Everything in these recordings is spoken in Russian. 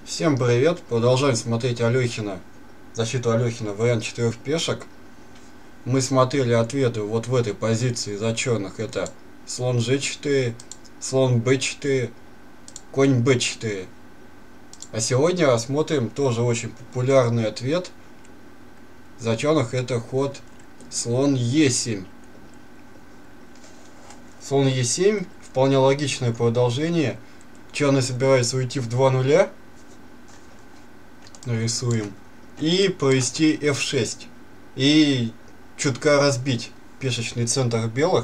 Всем привет! Продолжаем смотреть Алехина, защиту Алехина, вариант 4 пешек. Мы смотрели ответы вот в этой позиции за черных. Это слон g4, слон b4, конь b4. А сегодня рассмотрим тоже очень популярный ответ за черных. Это ход слон e7. Слон e7 вполне логичное продолжение. Черный собирается уйти в 2 нуля. Нарисуем. И провести f6. И чутка разбить пешечный центр белых.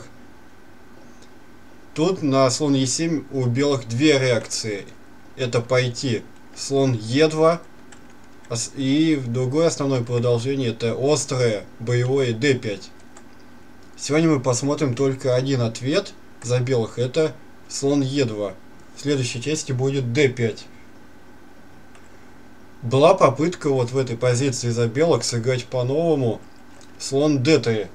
Тут на слон e7 у белых две реакции. Это пойти слон e2. И другое основное продолжение это острое боевое d5. Сегодня мы посмотрим только один ответ за белых. Это слон e2. В следующей части будет d5. Была попытка вот в этой позиции за белых сыграть по-новому слон d3.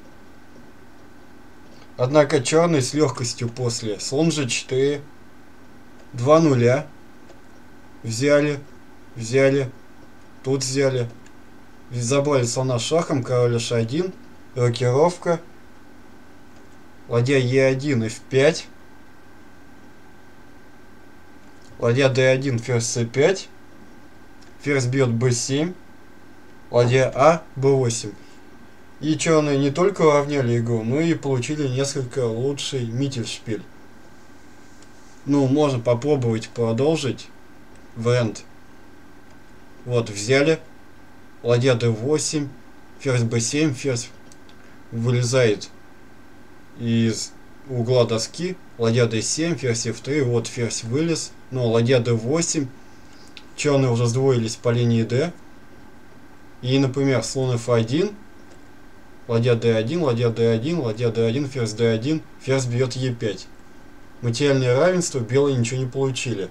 Однако черный с легкостью после слон g4, 2 нуля, взяли, тут взяли, забрали слона шахом, король h1, рокировка, ладья e1, f5, ладья d1, ферзь c5, ферзь бьет b7, ладья а, b8. И черные не только уравняли игру, но и получили несколько лучший миттельшпиль. Ну, можно попробовать продолжить вариант. Вот, взяли, ладья d8, ферзь b7, ферзь вылезает из угла доски, ладья d7, ферзь f3, вот ферзь вылез, но ладья d8. Черные уже сдвоились по линии D. И, например, слон f1, ладья d1, ладья d1, ладья d1, ферзь d1, ферзь бьет e5. Материальное равенство, белые ничего не получили.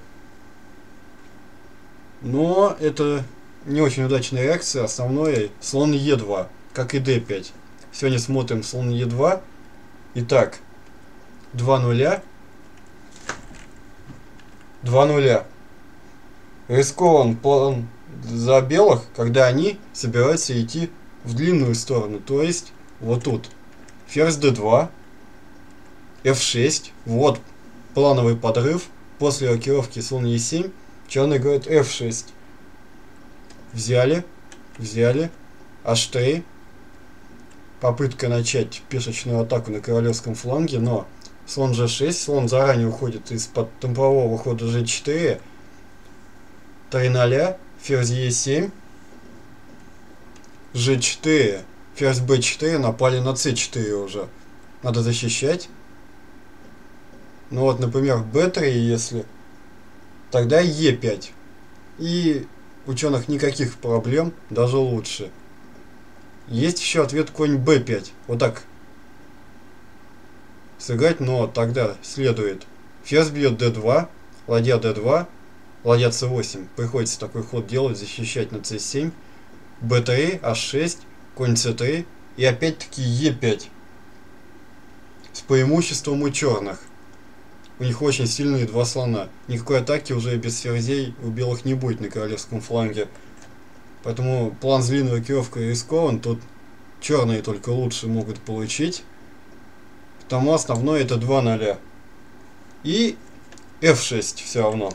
Но это не очень удачная реакция. Основное слон e2, как и d5. Сегодня смотрим слон e2. Итак, 2 нуля. 2 нуля. Рискован план за белых, когда они собираются идти в длинную сторону, то есть вот тут. Ферзь d2, f6, вот плановый подрыв. После рокировки слон e7, черный играет f6. Взяли, h3. Попытка начать пешечную атаку на королевском фланге, но слон g6, слон заранее уходит из-под темпового хода g4. 3 0, ферзь e7, g4, ферзь b4, напали на c4 уже. Надо защищать. Ну вот, например, b3, если, тогда e5. И у черных никаких проблем, даже лучше. Есть еще ответ конь b5. Вот так сыграть, но тогда следует ферзь бьет d2, ладья d2, ладья c8, приходится такой ход делать, защищать на c7, b3, h6, конь c3 и опять-таки e5. С преимуществом у черных. У них очень сильные два слона. Никакой атаки уже без ферзей у белых не будет на королевском фланге. Поэтому план с длинной рокировкой рискован. Тут черные только лучше могут получить. Потому основное это 2 0. И f6 все равно.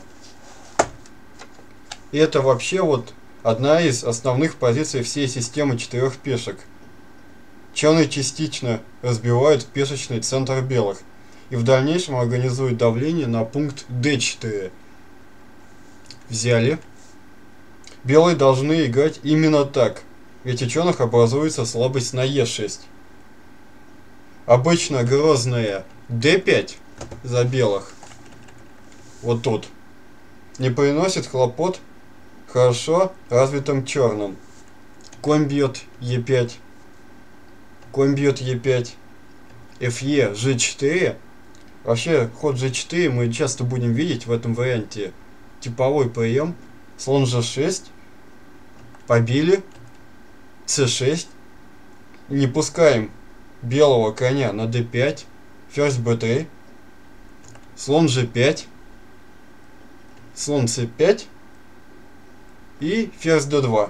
И это вообще вот одна из основных позиций всей системы 4 пешек. Черные частично разбивают пешечный центр белых. И в дальнейшем организуют давление на пункт d4. Взяли. Белые должны играть именно так. Ведь у черных образуется слабость на e6. Обычно грозная d5 за белых, вот тут, не приносит хлопот хорошо развитым черным. Конь бьет e5, конь бьет e5, fe, g4. Вообще ход g4 мы часто будем видеть в этом варианте. Типовой прием. Слон g6, побили, c6, не пускаем белого коня на d5, ферзь b3, слон g5, слон c5, И ферзь d2.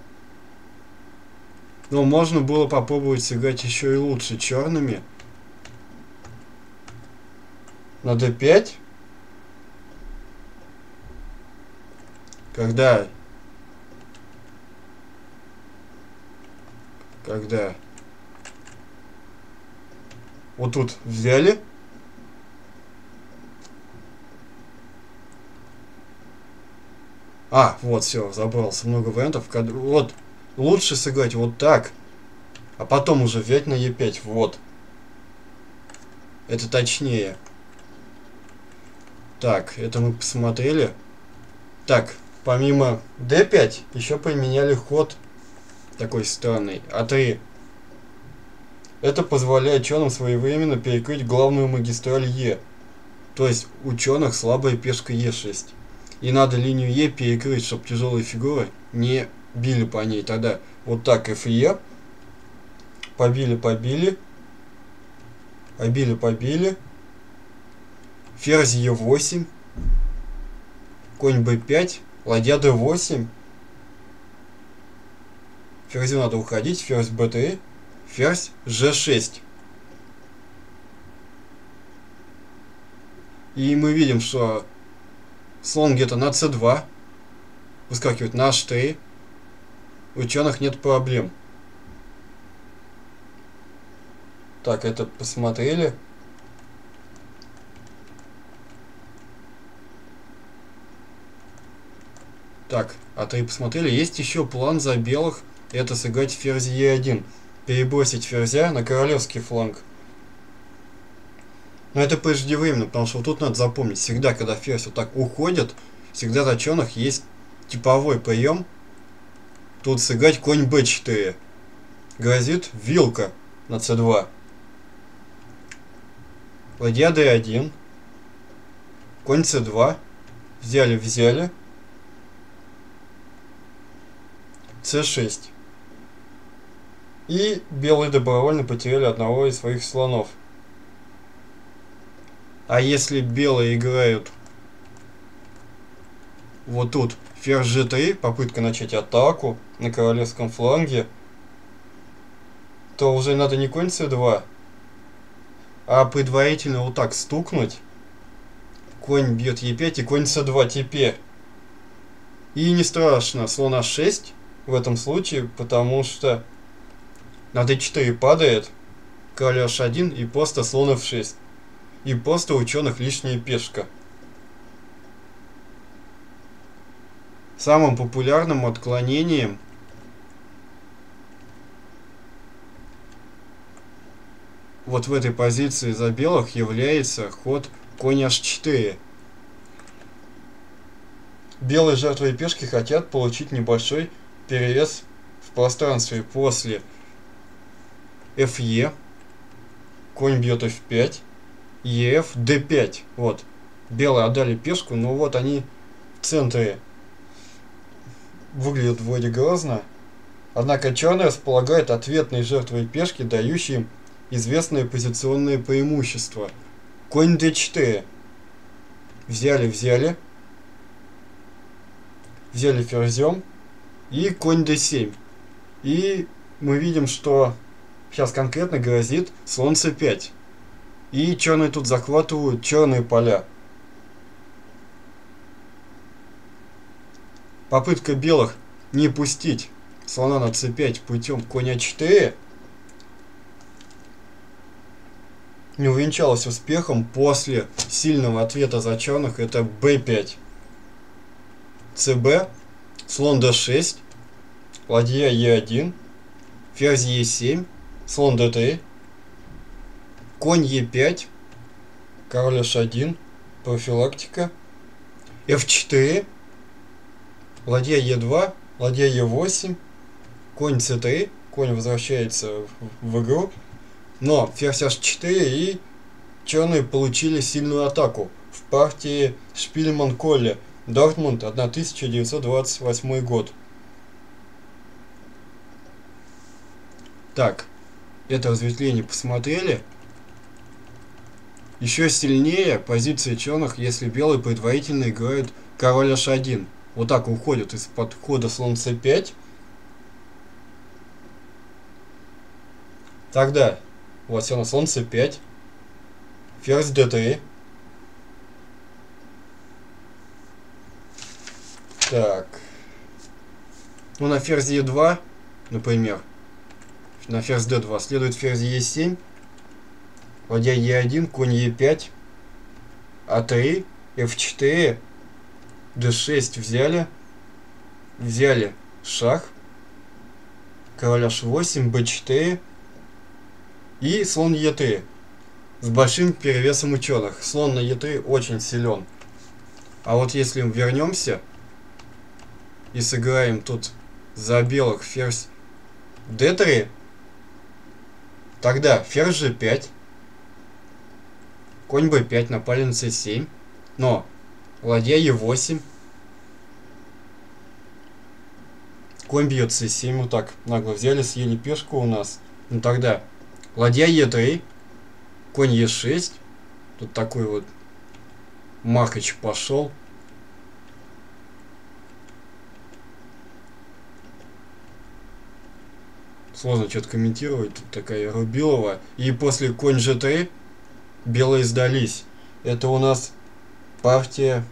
Но можно было попробовать сыграть еще и лучше черными. На d5. Когда вот тут взяли. Вот, все, забрался. Много вариантов. Вот, лучше сыграть вот так, а потом уже взять на e5. Вот. Это точнее. Так, это мы посмотрели. Так, помимо d5, еще поменяли ход такой странный. А3. Это позволяет черным своевременно перекрыть главную магистраль Е. То есть у черных слабая пешка Е6. И надо линию Е перекрыть, чтобы тяжелые фигуры не били по ней. Тогда вот так ФЕ. Побили. Ферзь Е8. Конь Б5. Ладья Д8. Ферзю надо уходить. Ферзь Б3. Ферзь Ж6. И мы видим, что слон где-то на c2. Выскакивает на h3. У черных нет проблем. Так, это посмотрели. Так, А3 посмотрели. Есть еще план за белых. Это сыграть ферзь Е1. Перебросить ферзя на королевский фланг. Но это преждевременно, потому что вот тут надо запомнить. Всегда, когда ферзь вот так уходит, всегда за черных есть типовой прием. Тут сыграть конь b4. Грозит вилка на c2. Ладья d1. Конь c2. Взяли. c6. И белые добровольно потеряли одного из своих слонов. А если белые играют вот тут ферзь g3, попытка начать атаку на королевском фланге, то уже надо не конь c2, а предварительно вот так стукнуть. Конь бьет e5 и конь c2 теперь. И не страшно, слон h6 в этом случае, потому что на d4 падает, король h1 и просто слон f6. И просто у черных лишняя пешка. Самым популярным отклонением вот в этой позиции за белых является ход конь h4. Белые жертвы пешки хотят получить небольшой перевес в пространстве после фе. Конь бьет f5. ЕФ, d5. Вот. Белые отдали пешку, но вот они в центре. Выглядят вроде грозно. Однако черные располагают ответной жертвой пешки, дающей им известное позиционное преимущество. Конь d4. Взяли ферзем. И конь d7. И мы видим, что сейчас конкретно грозит слон c5. И черные тут захватывают черные поля. Попытка белых не пустить слона на c5 путем конь а4 не увенчалась успехом после сильного ответа за черных. Это b5. cb, слон d6, ладья e1, ферзь e7, слон d3, конь e5, король h1, профилактика, f4, ладья e2, ладья e8, конь c3, конь возвращается в игру, но ферзь h4, и черные получили сильную атаку в партии Шпильман-Колле, Дортмунд, 1928 год. Так, это разветвление посмотрели. Еще сильнее позиция черных, если белые предварительно играют король h1. Вот так уходит из-под хода слон c5. Тогда вот все равно слон c5, ферзь d3. Так. Ну, на ферзь e2, например, на ферзь d2 следует ферзь e7, ладья e1, конь e5, a3, f4, d6 взяли шах, король h8, b4 и слон e3 с большим перевесом ученых. Слон на e3 очень силен. А вот если вернемся и сыграем тут за белых ферзь d3, тогда ферзь g5, конь b5, напали на c7, но ладья e8, конь бьет c7, вот так нагло взяли, съели пешку у нас. Ну тогда ладья e3, конь e6, тут такой вот махач пошел. Сложно что-то комментировать, тут такая рубилова. И после конь g3 белые сдались. Это у нас партия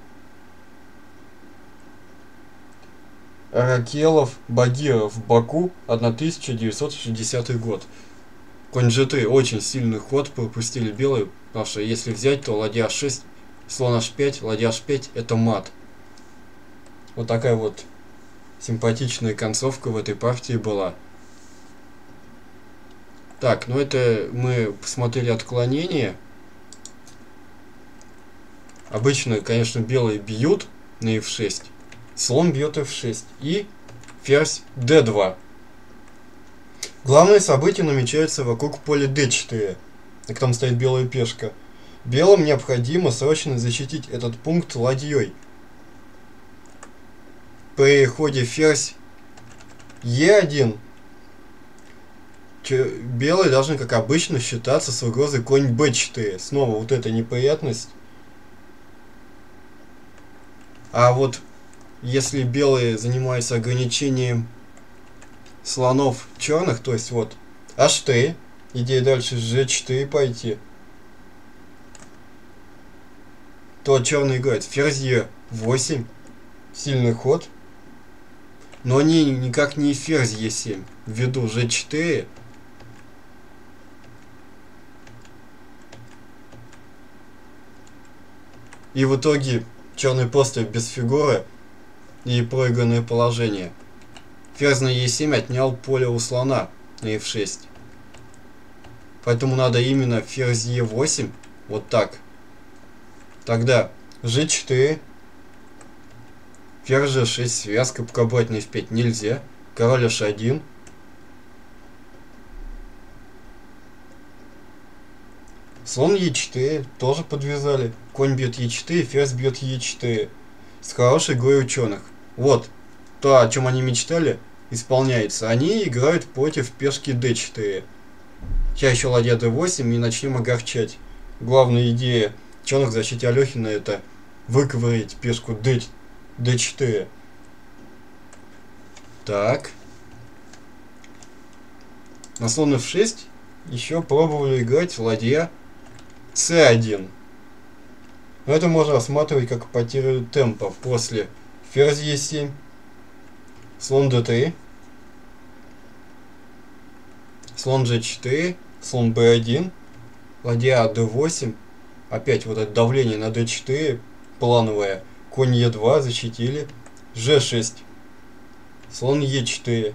Ракелов-Багиров в Баку, 1960 год. Конь g3 очень сильный ход пропустили белые, потому что если взять, то ладья h6, слон h5, ладья h5 это мат. Вот такая вот симпатичная концовка в этой партии была. Так, ну это мы посмотрели отклонение. Обычно, конечно, белые бьют на f6. Слон бьет f6. И ферзь d2. Главное событие намечается вокруг поля d4, на котором стоит белая пешка. Белым необходимо срочно защитить этот пункт ладьей. При ходе ферзь e1 белые должны, как обычно, считаться с угрозой конь b4. Снова вот эта неприятность. А вот если белые занимаются ограничением слонов черных, то есть вот h3, идея дальше g4 пойти, то черный играет ферзь e8, сильный ход, но никак не ферзь e7, ввиду g4. И в итоге черный просто без фигуры и проигранное положение. Ферзь на e7 отнял поле у слона на f6. Поэтому надо именно ферзь e8, вот так. Тогда g4, ферзь g6, связка, пока брать на f5 нельзя. Король h1. Слон e4 тоже подвязали. Конь бьет e4, ферзь бьет e4. С хорошей игрой ученых. Вот то, о чем они мечтали, исполняется. Они играют против пешки d4. Сейчас еще ладья d8 и начнем огорчать. Главная идея ученых в защите Алехина — это выковырять пешку d4. Так. На слон f6 еще пробовали играть ладья c1. Но это можно рассматривать как потерю темпа. После ферзь e7, слон d3, слон g4, слон b1, ладья d8, опять вот это давление на d4 плановое, конь e2 защитили, g6, слон e4.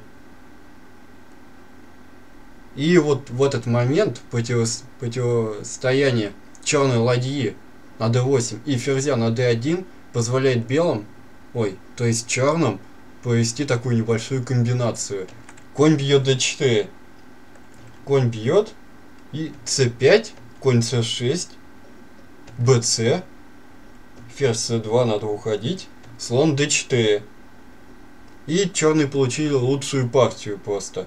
И вот в этот момент противостояние черной ладьи на d8 и ферзя на d1 позволяет белым, то есть черным, провести такую небольшую комбинацию. Конь бьет d4, конь бьет, и c5, конь c6, bc, ферзь c2, надо уходить, слон d4. И черные получили лучшую партию просто.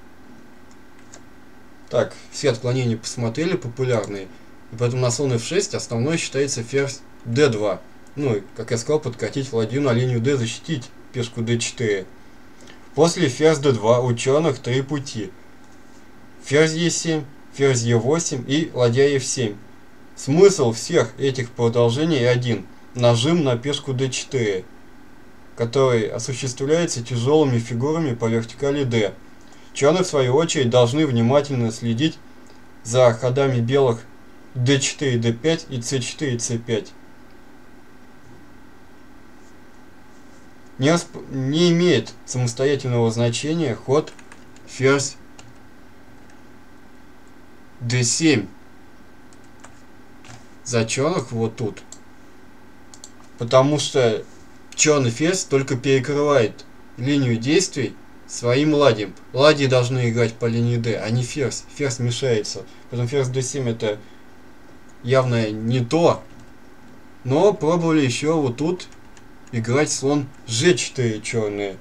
Так, все отклонения посмотрели, популярные. И поэтому на слон f6 основной считается ферзь d2. ну, как я сказал, подкатить ладью на линию d, защитить пешку d4. После ферзь d2 у черных 3 пути. Ферзь e7, ферзь e8 и ладья f7. Смысл всех этих продолжений один. Нажим на пешку d4, который осуществляется тяжелыми фигурами по вертикали d. Черные, в свою очередь, должны внимательно следить за ходами белых d4, d5 и c4, c5. Не имеет самостоятельного значения ход ферзь d7 за черных вот тут, потому что черный ферзь только перекрывает линию действий своим ладьем. Ладьи должны играть по линии d, а не ферзь. Ферзь мешается. Поэтому ферзь d7 это явно не то. Но пробовали еще вот тут играть слон g4 черные.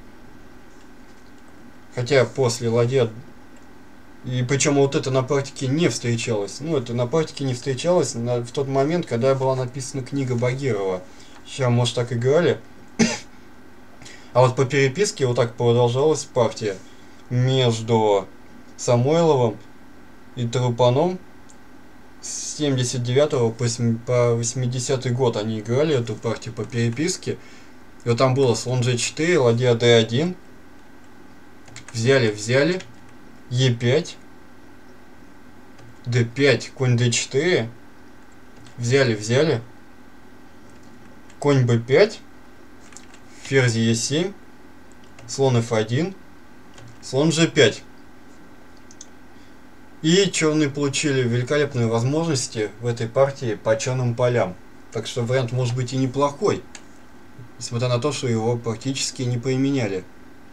Хотя после ладья... И причем вот это на практике не встречалось. Ну, это на практике не встречалось в тот момент, когда была написана книга Багирова. Сейчас, может, так играли. А вот по переписке вот так продолжалась партия между Самойловым и Трупаном. С 79 по 80 год они играли эту партию по переписке. И вот там было слон g4, ладья d1. Взяли. e5. d5, конь d4. Взяли. Конь b5. Ферзь e7. Слон f1. Слон g5. И черные получили великолепные возможности в этой партии по черным полям. Так что вариант может быть и неплохой. Несмотря на то, что его практически не применяли.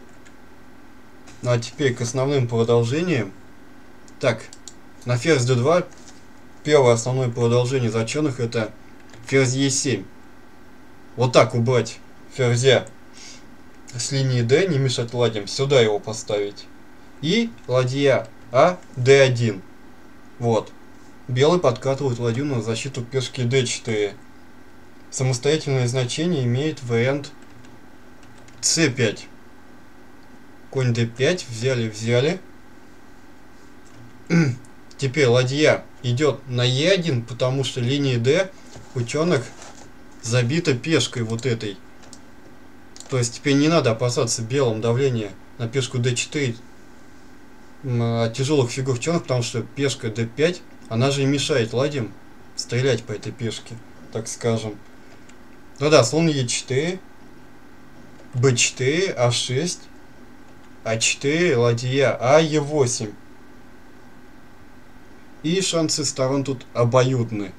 Ну а теперь к основным продолжениям. Так, на ферзь d2 первое основное продолжение за черных это ферзь e7. Вот так убрать ферзя с линии d, не мешать ладьям, сюда его поставить. И ладья а d1. Вот. Белый подкатывает ладью на защиту пешки d4. Самостоятельное значение имеет вариант c5. Конь d5, взяли. Теперь ладья идет на e1, потому что линия d у черных забита пешкой вот этой. То есть теперь не надо опасаться белым давления на пешку d4 от тяжелых фигур черных, потому что пешка d5, она же и мешает ладьям стрелять по этой пешке, так скажем. Ну да, слон e4, b4, a6, a4, ладья а, e8. И шансы сторон тут обоюдны.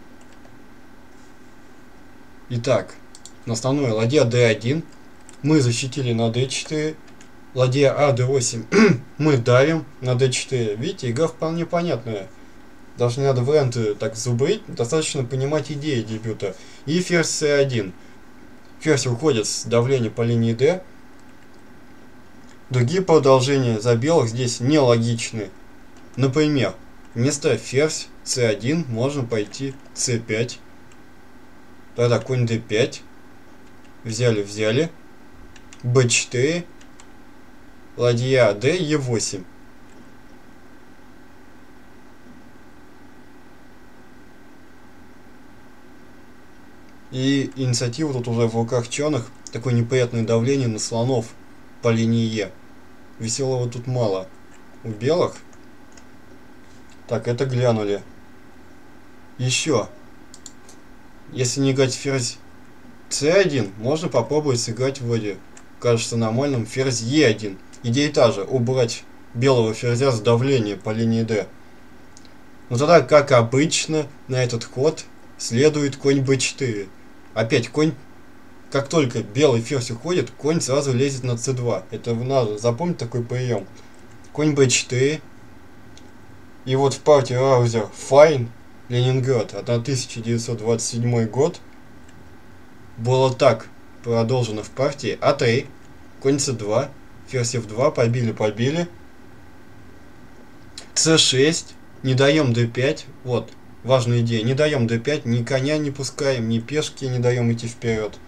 Итак, на основное ладья d1. Мы защитили на d4. Ладья а, d8. Мы давим на d4. Видите, игра вполне понятная. Даже не надо варианты так зубрить. Достаточно понимать идеи дебюта. И ферзь c1. Ферзь уходит с давления по линии d. Другие продолжения за белых здесь нелогичны. Например, вместо ферзь c1 можно пойти c5. Тогда конь d5. Взяли. b4. Ладья d, e8. И инициатива тут уже в руках черных. Такое неприятное давление на слонов по линии e. Веселого тут мало. У белых. Так, это глянули. Еще. Если не играть ферзь c1, можно попробовать сыграть вроде, кажется, нормальным ферзь e1. Идея та же, убрать белого ферзя с давления по линии d. Но тогда, как обычно, на этот ход следует конь b4. Опять конь, как только белый ферзь уходит, конь сразу лезет на c2. Это надо запомнить такой прием. Конь b4. И вот в партии Раузер Файн, Ленинград, 1927 год, было так продолжено в партии а3, конь c2, ферзь f2, побили, c6, не даем d5, вот, важная идея. Не даем d5, ни коня не пускаем, ни пешки не даем идти вперед.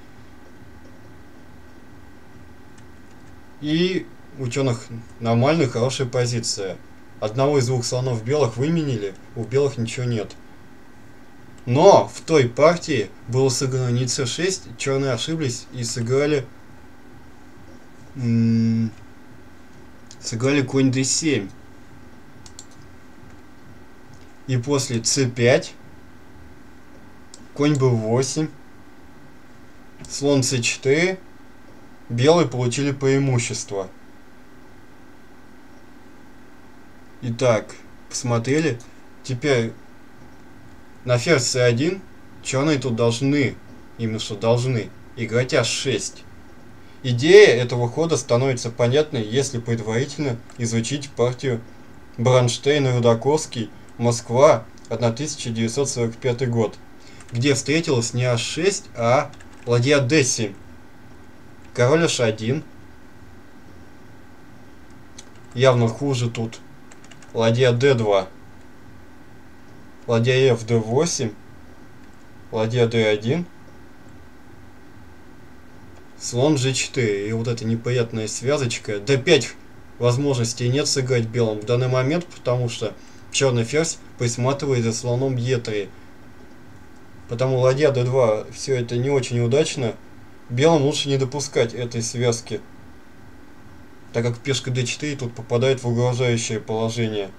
И у черных нормальная, хорошая позиция. Одного из двух слонов белых выменили, у белых ничего нет. Но в той партии было сыграно не c6, черные ошиблись и сыграли конь d7. И после c5 конь b8, слон c4, белые получили преимущество. Итак, посмотрели. Теперь на ферзь c1 черные тут должны, именно что должны, играть h6. Идея этого хода становится понятной, если предварительно изучить партию Бронштейн-Рудаковский, Москва, 1945 год, где встретилась не h6, а ладья d7, король h1, явно хуже тут, ладья d2, ладья f d8, ладья d1, слон g4. И вот эта неприятная связочка. d5 возможностей нет сыграть белым в данный момент, потому что черный ферзь присматривает за слоном e3. Потому ладья d2 все это не очень удачно. Белым лучше не допускать этой связки, так как пешка d4 тут попадает в угрожающее положение.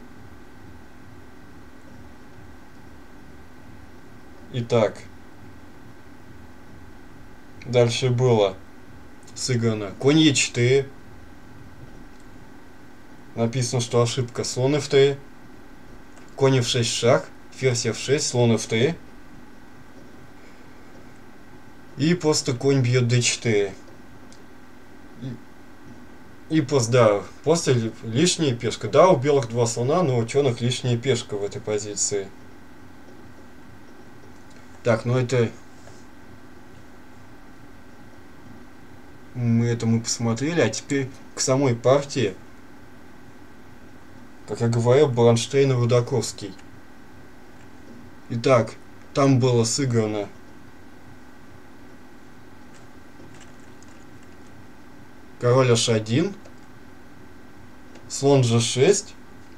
Итак, дальше было сыграно конь e4. Написано, что ошибка, слон f3. Конь f6 шаг, ферзь f6, слон f3. И просто конь бьет d4. И после, да, после лишняя пешка. Да, у белых два слона, но у черных лишняя пешка в этой позиции. Так, ну это... мы посмотрели, а теперь к самой партии. Как я говорил, Бронштейн-Рудаковский. Итак, там было сыграно король h1, слон g6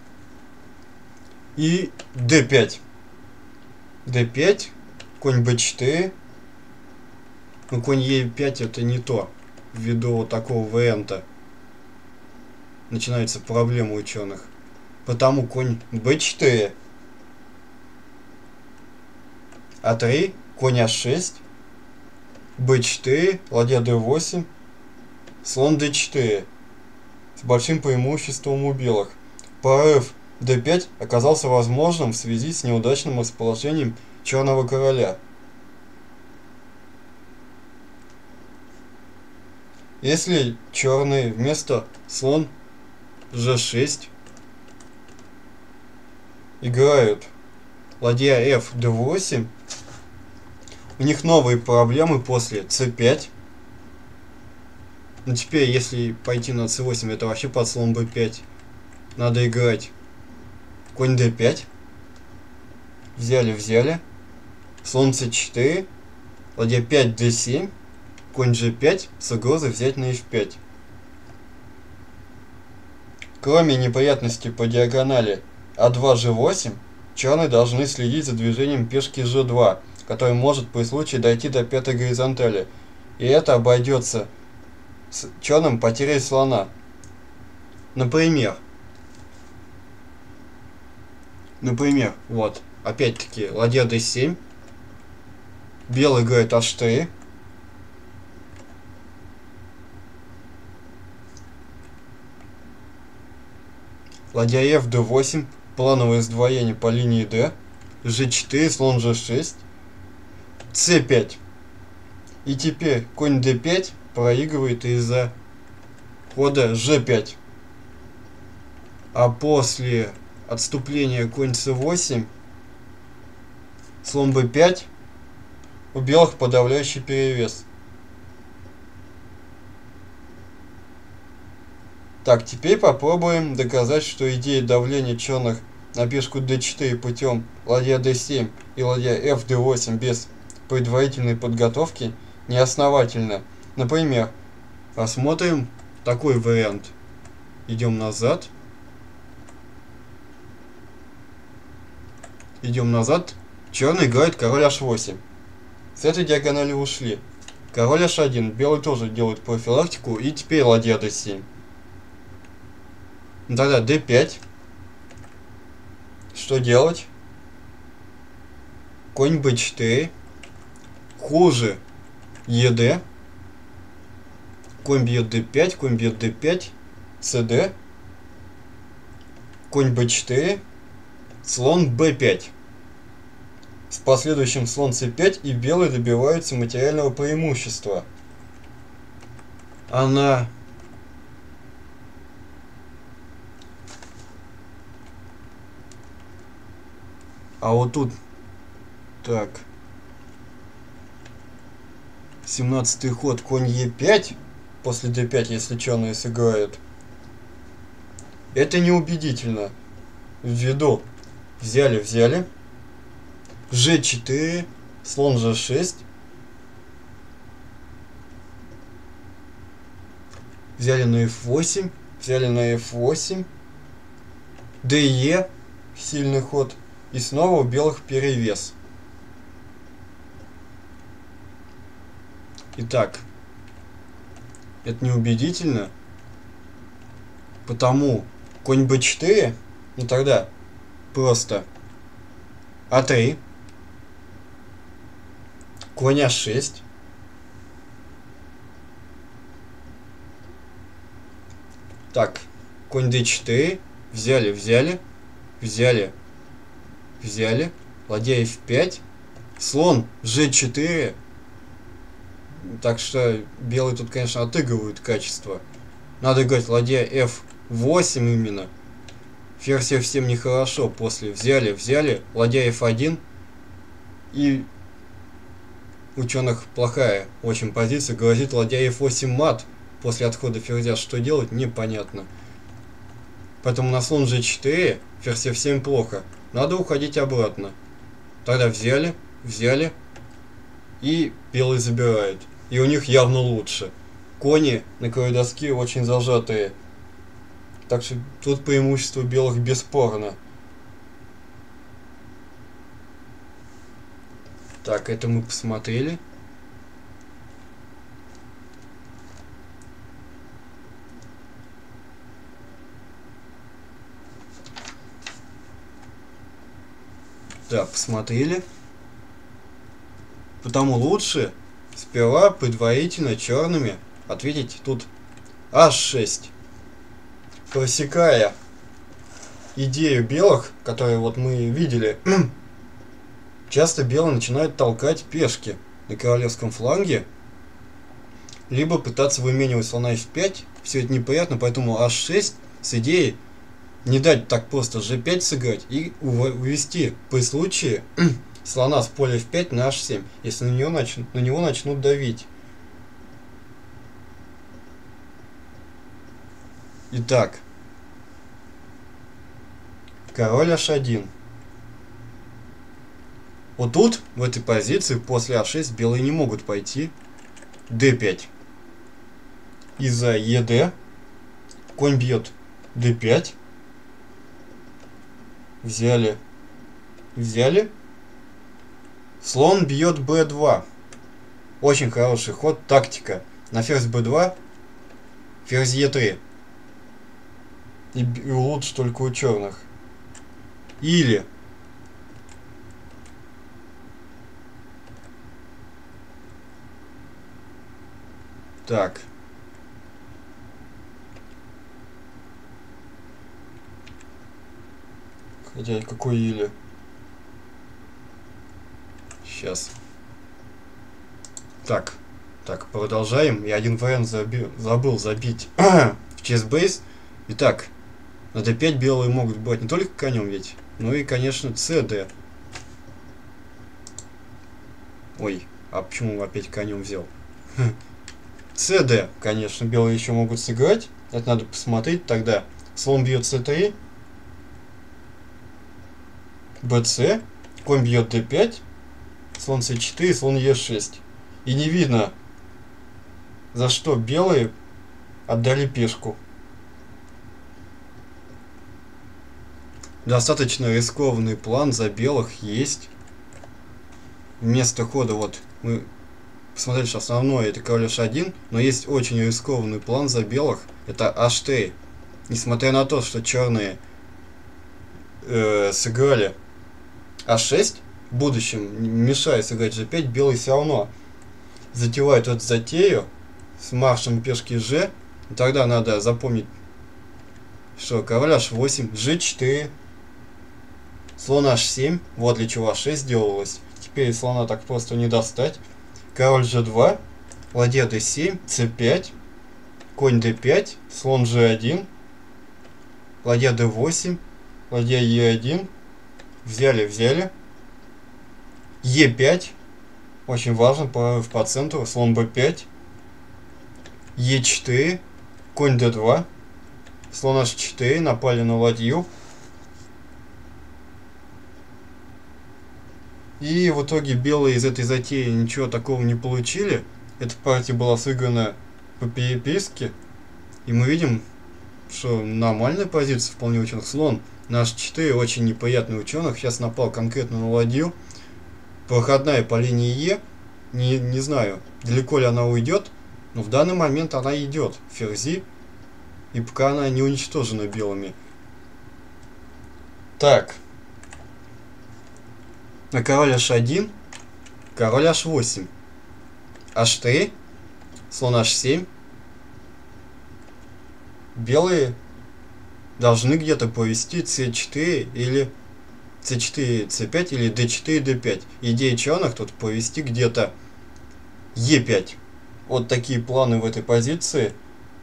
и d5. d5, конь b4. Но конь e5 это не то. Ввиду вот такого варианта начинается проблема у черных. Потому конь b4, a3, конь a6, b4, ладья d8, слон d4 с большим преимуществом у белых. Прорыв d5 оказался возможным в связи с неудачным расположением черного короля. Если черные вместо слон g6 играют ладья f d8, у них новые проблемы после c5. Но теперь, если пойти на c8, это вообще под слон b5. Надо играть конь d5. Взяли. Слон c4. Ладья 5 d7. Конь g5 с угрозой взять на f5. Кроме неприятностей по диагонали a2 g8, черные должны следить за движением пешки g2, который может при случае дойти до пятой горизонтали. И это обойдется с черным потерей слона. Например, вот, опять-таки, ладья d7, белый играет h4, ладья f d8, плановое сдвоение по линии d, g4, слон g6, c5. И теперь конь d5 проигрывает из-за хода g5. А после отступления конь c8, слон b5, у белых подавляющий перевес. Так, теперь попробуем доказать, что идея давления черных на пешку d4 путем ладья d7 и ладья f d8 без предварительной подготовки неосновательно. Например, рассмотрим такой вариант. Идем назад. Идем назад. Черный играет король h8. С этой диагонали ушли. Король h1. Белый тоже делает профилактику. И теперь ладья d7. Тогда d5. Что делать? Конь b4. Хуже ед. Конь бьет d5. Конь бьет d5. cd. Конь b4. Слон b5. С последующим слон c5, и белые добиваются материального преимущества. А вот тут... Так. 17-й ход, конь e5. После d5, если черные сыграют. Это неубедительно. Ввиду. Взяли. g4, слон g6. Взяли на f8, de, сильный ход. И снова у белых перевес. Итак, это неубедительно. Потому конь b4, ну тогда просто a3. Конь а6. Так, конь d4. Взяли. Ладья f5. Слон g4. Так что белые тут, конечно, отыгрывают качество. Надо играть ладья f8 именно. Ферзь f7 нехорошо. После взяли. Ладья f1. И у черных плохая очень позиция. Грозит ладья f8 мат. После отхода ферзя что делать, непонятно. Поэтому на слон g4, ферзь f7 плохо. Надо уходить обратно. Тогда взяли. И белые забирают. И у них явно лучше. Кони на краю доски очень зажатые. Так что тут преимущество белых бесспорно. Так, это мы посмотрели. Да, посмотрели. Потому лучше сперва предварительно черными ответить тут h6. Просекая идею белых, которые вот мы видели, часто белые начинают толкать пешки на королевском фланге, либо пытаться выменивать слона f5. Все это неприятно, поэтому h6 с идеей не дать так просто g5 сыграть и увести при случае слона с поля f5 на h7, если на него начнут давить. Итак, король h1. Вот тут, в этой позиции, после a6 белые не могут пойти. d5. Из-за ед. Конь бьет d5. Взяли. Слон бьет b2. Очень хороший ход, тактика. На ферзь b2, ферзь e3. И лучше только у черных. Или так. Хотя какой или? Сейчас. Так, продолжаем. Я один вариант забыл забить в чесбейс. Итак, на d5 белые могут брать не только конем ведь, но и, конечно, cd. Ой, а почему опять конем взял? cd, конечно, белые еще могут сыграть. Это надо посмотреть тогда. Слон бьет c3. bc, конь бьет d5, слон c4, слон e6. И не видно, за что белые отдали пешку. Достаточно рискованный план за белых есть. Вместо хода вот мы посмотрели, что основное это король h1, но есть очень рискованный план за белых, это h3. Несмотря на то, что черные сыграли а6, в будущем, мешая сыграть g5, белый все равно затевает эту затею с маршем пешки g. Тогда надо запомнить, что король h8, g4, слон h7, вот для чего h6 делалось. Теперь слона так просто не достать. Король g2, ладья d7, c5, конь d5, слон g1, ладья d8, ладья e1, взяли, e5, очень важен прорыв по центру, слон b5, e4, конь d2, слон h4, напали на ладью. И в итоге белые из этой затеи ничего такого не получили. Эта партия была сыграна по переписке. И мы видим, что нормальная позиция вполне ученых. Слон на h4 очень неприятный ученых. Сейчас напал конкретно на ладью. Проходная по линии Е. Не знаю, далеко ли она уйдет. Но в данный момент она идет. Ферзи. И пока она не уничтожена белыми. Так. На король h1, король h8, h3, слон h7. Белые должны где-то повести c4 или c4, c5 или d4, d5. Идея черных тут повести где-то e5. Вот такие планы в этой позиции.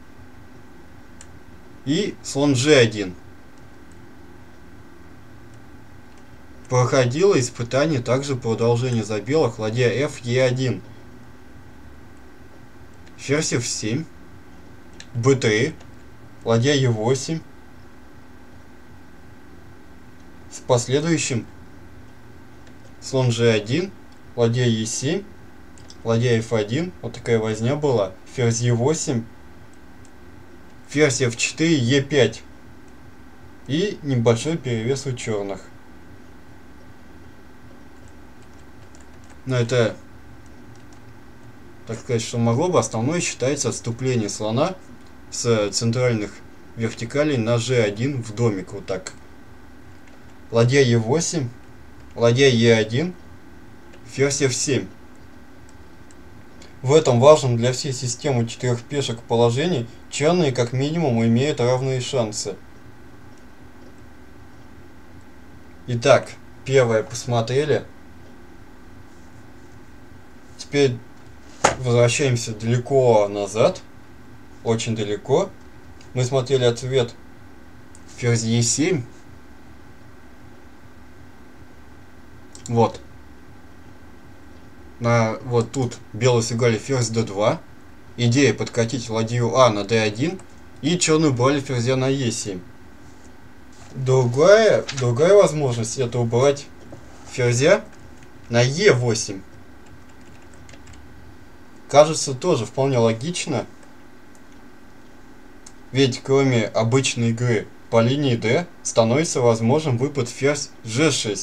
И слон g1. Проходило испытание также продолжение за белых, ладья f, e1, ферзь f7, b3, ладья e8, с последующим слон g1, ладья e7, ладья f1, вот такая возня была, ферзь e8, ферзь f4, e5 и небольшой перевес у черных. Но это, так сказать, что могло бы. Основное считается отступление слона с центральных вертикалей на g1 в домик. Вот так. Ладья e8, ладья e1, ферзь f7. В этом важном для всей системы четырех пешек положений черные как минимум имеют равные шансы. Итак, первое посмотрели. Теперь возвращаемся далеко назад, очень далеко. Мы смотрели ответ ферзь e7. Вот. Вот тут белые сыграли ферзь d2. Идея подкатить ладью А на d1. И черные убрали ферзя на e7. Другая возможность это убрать ферзя на e8. Кажется, тоже вполне логично. Ведь кроме обычной игры по линии D становится возможным выпад ферзь g6.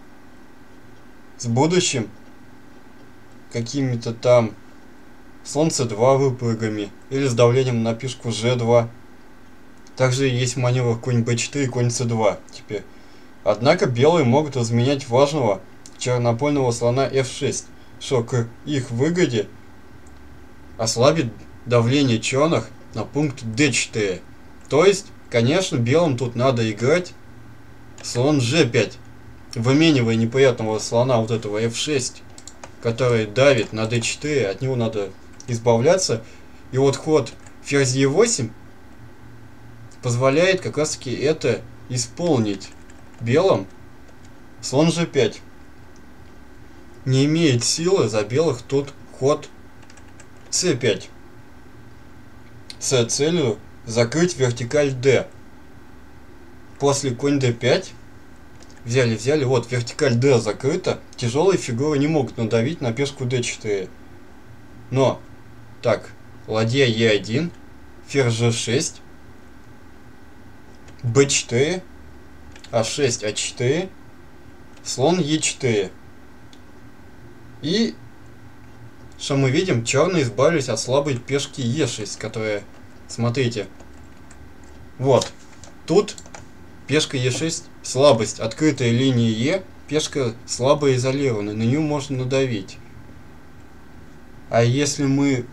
С будущим какими-то там слон c2 выпрыгами или с давлением на пешку g2. Также есть маневр конь b4 и конь c2 теперь. Однако белые могут разменять важного чернопольного слона f6, что к их выгоде ослабит давление черных на пункт d4. То есть, конечно, белым тут надо играть слон g5, выменивая неприятного слона вот этого f6, который давит на d4, от него надо избавляться. И вот ход ферзь e8 позволяет как раз таки это исполнить белым. Слон g5 не имеет силы за белых тут ход c5 с целью закрыть вертикаль d. После конь d5 взяли. Вот, вертикаль D закрыта. Тяжелые фигуры не могут надавить на пешку D4. Но, так, ладья E1, ферзь G6, B4, А6, А4, слон Е4. И, что мы видим, черные избавились от слабой пешки Е6, которая, смотрите, вот, тут пешка Е6, слабость, открытая линия Е, пешка слабо изолирована, на нее можно надавить. А если мы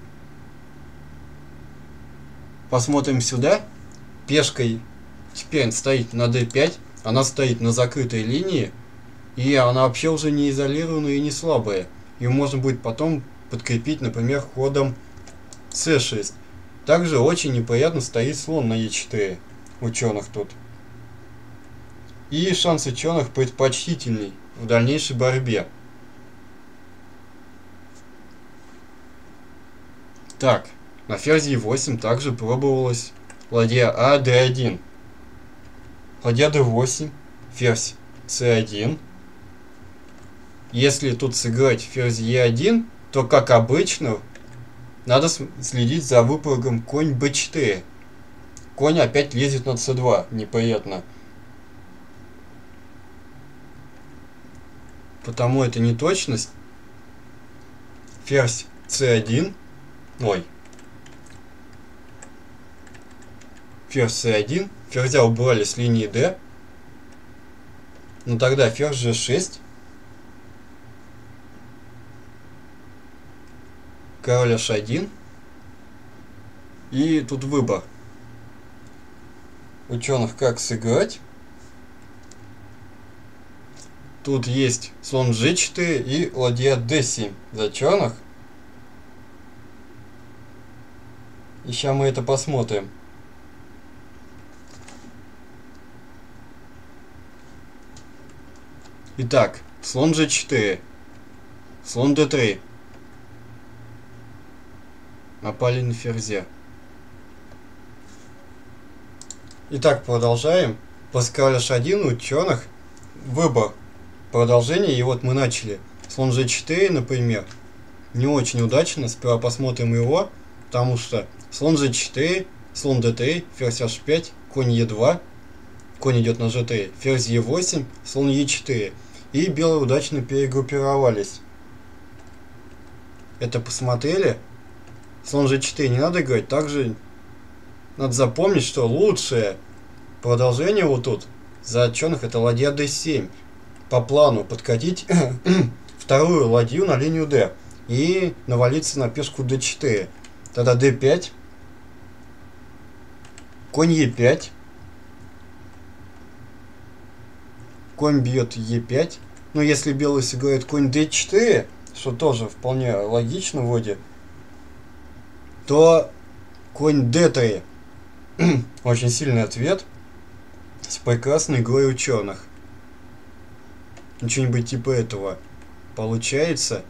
посмотрим сюда, пешка теперь стоит на D5, она стоит на закрытой линии, и она вообще уже не изолированная и не слабая. Ее можно будет потом подкрепить, например, ходом c6. Также очень неприятно стоит слон на e4 ученых тут. И шанс ученых предпочтительней в дальнейшей борьбе. Так, на ферзе e8 также пробовалась ладья А, d1. Ладья d8, ферзь c1. Если тут сыграть ферзь e1, то, как обычно, надо следить за выпрыгом конь b4. Конь опять лезет на c2, неприятно. Потому это неточность. Ферзь c1. Ой. Ферзь c1. Ферзя убрали с линии d. Но тогда ферзь g6. Король h1. И тут выбор ученых, как сыграть. Тут есть слон g4 и ладья d7 за черных. И сейчас мы это посмотрим. Итак, слон g4, слон d3. Напали на ферзя. Итак, продолжаем. После короля h1 у черных выбор продолжения. И вот мы начали. Слон g4, например. Не очень удачно. Сперва посмотрим его. Потому что слон g4, слон d3, ферзь h5, конь e2. Конь идет на g3. Ферзь e8, слон e4. И белые удачно перегруппировались. Это посмотрели. Слон g4 не надо играть. Также надо запомнить, что лучшее продолжение вот тут за черных это ладья d7. По плану подкатить вторую ладью на линию d и навалиться на пешку d4. Тогда d5, конь e5, конь бьет e5. Но если белый сыграет конь d4, что тоже вполне логично вроде, то конь d3. Очень сильный ответ с прекрасной игрой у черных. Что-нибудь типа этого получается.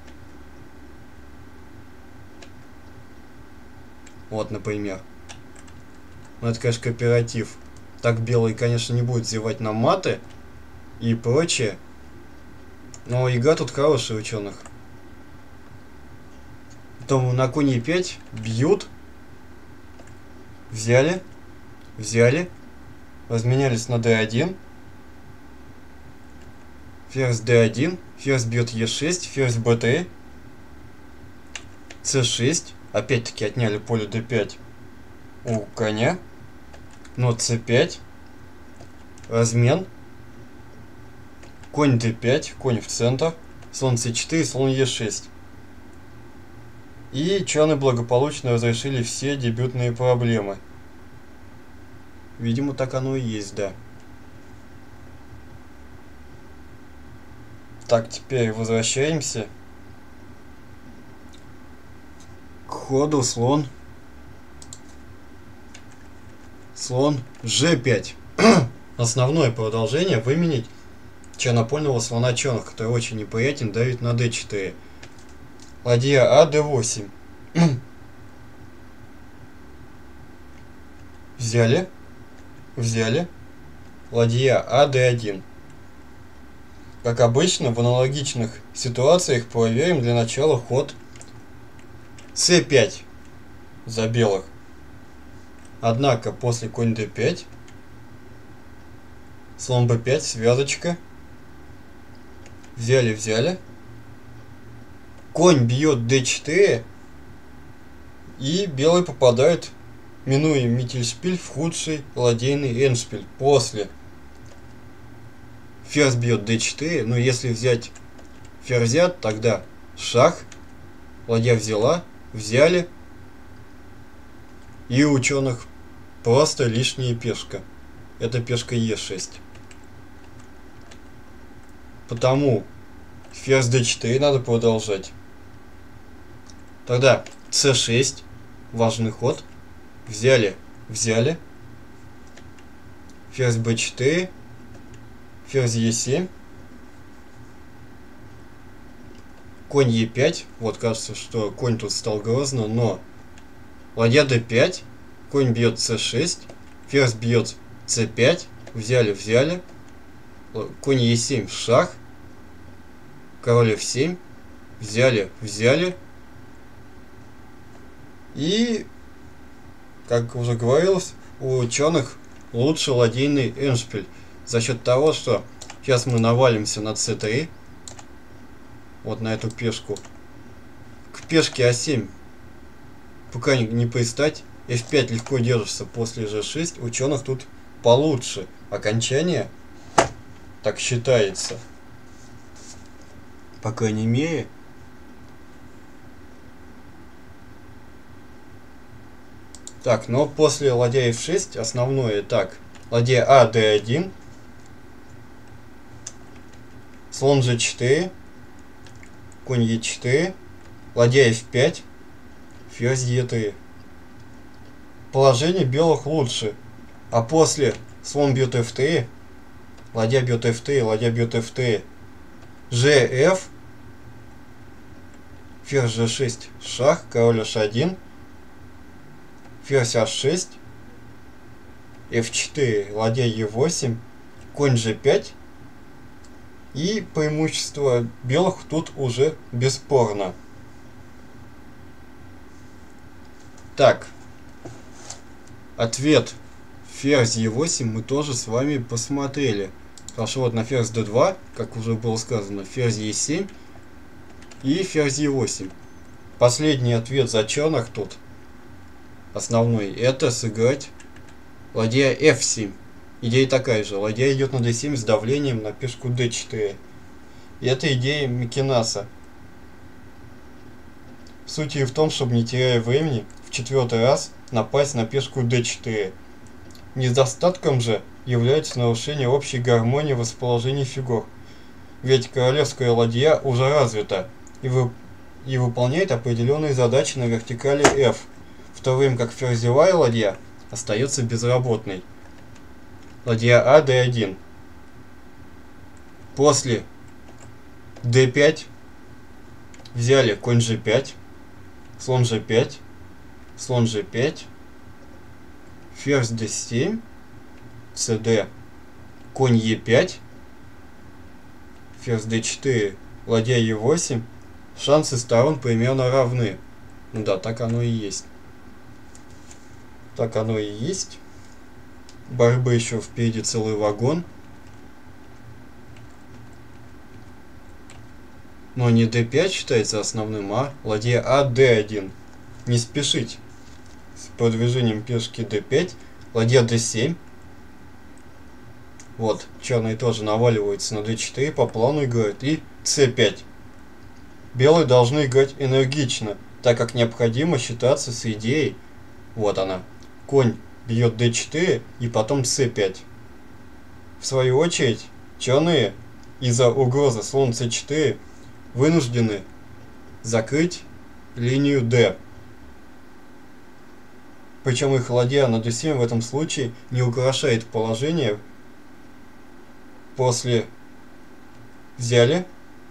Вот, например. Ну, это, конечно, кооператив. Так белый, конечно, не будет зевать на маты и прочее. Но игра тут хорошая у черных. Потом на коне e5 бьют. Взяли. Разменялись на d1. Ферзь d1. Ферзь бьет e6. Ферзь b3. c6. Опять-таки отняли поле d5 у коня. Но c5. Размен. Конь d5. Конь в центр. Слон c4. Слон e6. И черные благополучно разрешили все дебютные проблемы. Видимо, так оно и есть, да. Так, теперь возвращаемся к ходу слон g5. Основное продолжение выменить чернопольного слона черных, который очень неприятен, давит на d4. Ладья А, d8. Взяли. Ладья А, d1. Как обычно, в аналогичных ситуациях проверим для начала ход c5 за белых. Однако после конь d5, слон b5, связочка. Взяли. Конь бьет d4, и белый попадает, минуя миттельшпиль, в худший ладейный эндшпиль. После ферзь бьет d4, но если взять ферзя, тогда шах, ладья взяли, и у ученых просто лишняя пешка. Это пешка e6. Потому ферзь d4 надо продолжать. Тогда c6, важный ход. Взяли. Ферзь b4, ферзь e7, конь e5. Вот кажется, что конь тут стал грозно, но ладья d5, конь бьет c6, ферзь бьет c5, взяли, конь e7, шах, король f7, взяли. И, как уже говорилось, у ученых лучше ладейный эндшпиль за счет того, что сейчас мы навалимся на c3, вот на эту пешку. К пешке а7 пока не пристать, f5 легко держится после g6, у ученых тут получше окончание, так считается. По крайней мере. Так, но после ладья f6 основное так. Ладья а, d1, слон g4, конь e4, ладья f5, ферзь e3. Положение белых лучше. А после слон бьет f3, ладья бьет f3, gf, ферзь g6, шах, король h1, ферзь h6, f4, ладья e8, конь g5. И преимущество белых тут уже бесспорно. Так, ответ ферзь e8 мы тоже с вами посмотрели. Хорошо, вот на ферзь d2, как уже было сказано, ферзь e7 и ферзь e8. Последний ответ за черных тут, основной, это сыграть ладья f7. Идея такая же. Ладья идет на d7 с давлением на пешку d4. И это идея Микенаса. Суть ее в том, чтобы не теряя времени, в четвертый раз напасть на пешку d4. Недостатком же является нарушение общей гармонии в расположении фигур. Ведь королевская ладья уже развита и выполняет определенные задачи на вертикали f, в то время как ферзевая ладья остается безработной. Ладья а, d1. После d5 взяли конь g5, слон g5, ферзь d7, cd, конь e5, ферзь d4, ладья e8. Шансы сторон примерно равны. Ну да, так оно и есть. Борьбы еще впереди целый вагон. Но не d5 считается основным, а ладья а, d1. Не спешить с продвижением пешки d5. Ладья d7. Вот, черные тоже наваливаются на d4, по плану играют. И c5. Белые должны играть энергично, так как необходимо считаться с идеей. Вот она. Конь бьет d4 и потом c5. В свою очередь, черные из-за угрозы слон c4 вынуждены закрыть линию d. Причем их ладья на d7 в этом случае не украшает положение. После взяли.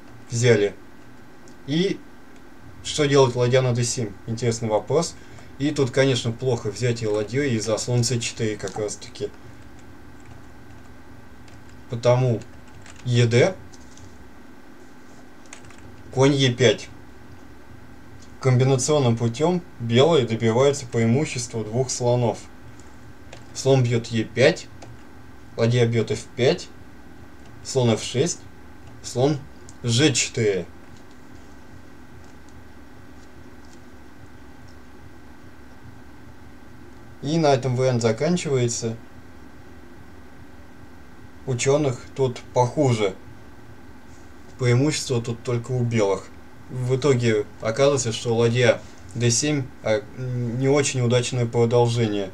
И что делать ладья на d7? Интересный вопрос. И тут, конечно, плохо взятие ладьей из-за слон c4 как раз таки. Потому ед. Конь Е5. Комбинационным путем белые добиваются преимущества двух слонов. Слон бьет Е5, ладья бьет F5, слон F6, слон G4. И на этом вариант заканчивается. Ученых тут похуже. Преимущество тут только у белых. В итоге оказывается, что ладья d7 не очень удачное продолжение.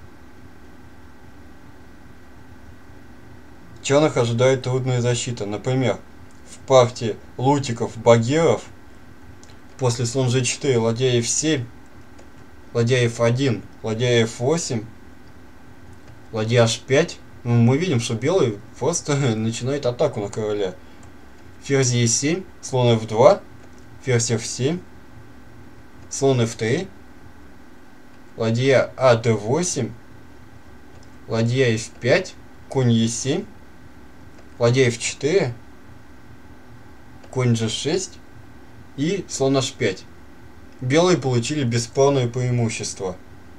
Черных ожидает трудная защита. Например, в партии лутиков-багиров после слон g4, ладья f7, ладья f1, ладья f8, ладья h5. Мы видим, что белый просто начинает атаку на короля. Ферзь e7, слон f2, ферзь f7, слон f3, ладья а d8, ладья f5, конь e7, ладья f4, конь g6 и слон h5. Белые получили бесспорное преимущество.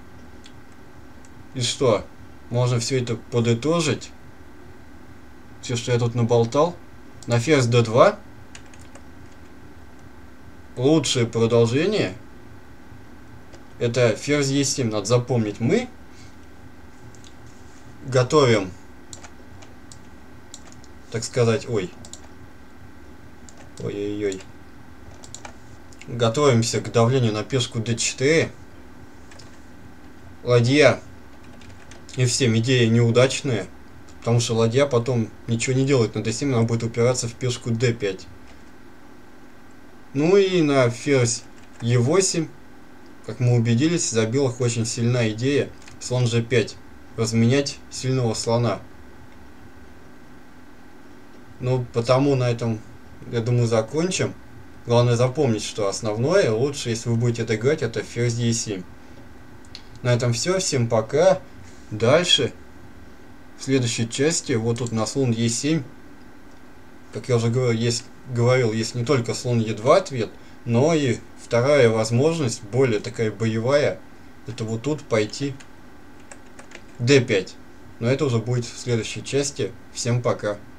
И что? Можно все это подытожить. Все, что я тут наболтал. На ферзь d2 лучшее продолжение это ферзь e7. Надо запомнить. Мы готовим, так сказать, ой-ой-ой, готовимся к давлению на пешку d4. Ладья f7 идея неудачная, потому что ладья потом ничего не делает на d7, она будет упираться в пешку d5. Ну и на ферзь e8, как мы убедились, за белых очень сильна идея слон g5, разменять сильного слона. Ну, потому на этом, я думаю, закончим. Главное запомнить, что основное, лучше, если вы будете это играть, это ферзь e7. На этом все, всем пока. Дальше, в следующей части, вот тут на слон e7, как я уже говорил, есть не только слон e2 ответ, но и вторая возможность, более такая боевая, это вот тут пойти d5. Но это уже будет в следующей части. Всем пока.